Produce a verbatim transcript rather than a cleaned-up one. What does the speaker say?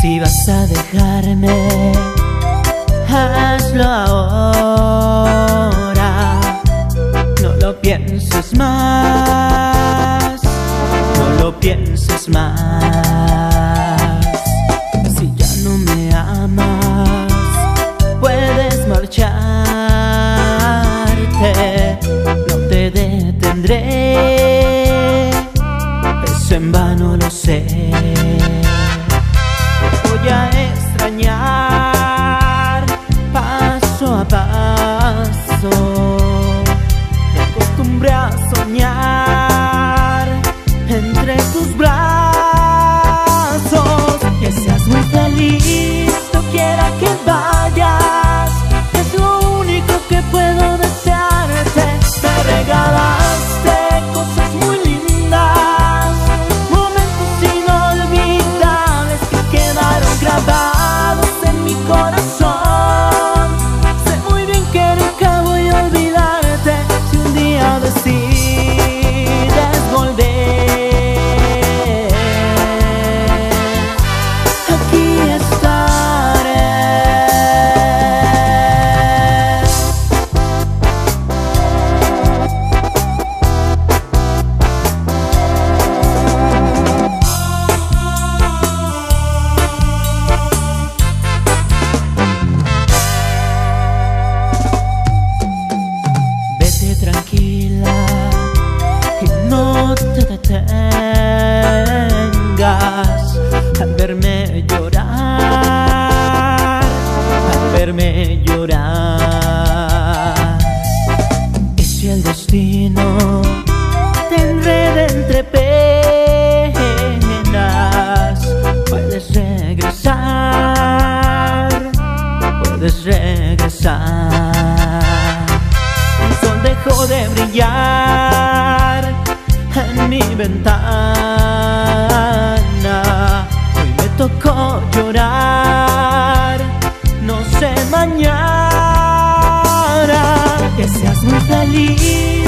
Si vas a dejarme, hazlo ahora. No lo pienses más, no lo pienses más. Si ya no me amas, puedes marcharte. No te detendré, eso en vano lo sé. Voy a extrañar paso a paso. Me acostumbré a soñar entre tus brazos. Que seas muy feliz, no quiera que vayas. Es lo único que puedo desearte. Me regalaste cosas muy lindas, momentos inolvidables que quedaron grabados en mi corazón. Sé muy bien que nunca voy a olvidarte si un día decides volver. Aquí estaré. Vete tranquila y no te detengas al verme llorar, al verme llorar. Y si el destino te enreda entre penas, puedes regresar, puedes regresar. El sol dejó de brillar en mi ventana. Hoy me tocó llorar, no sé mañana. Que seas muy feliz,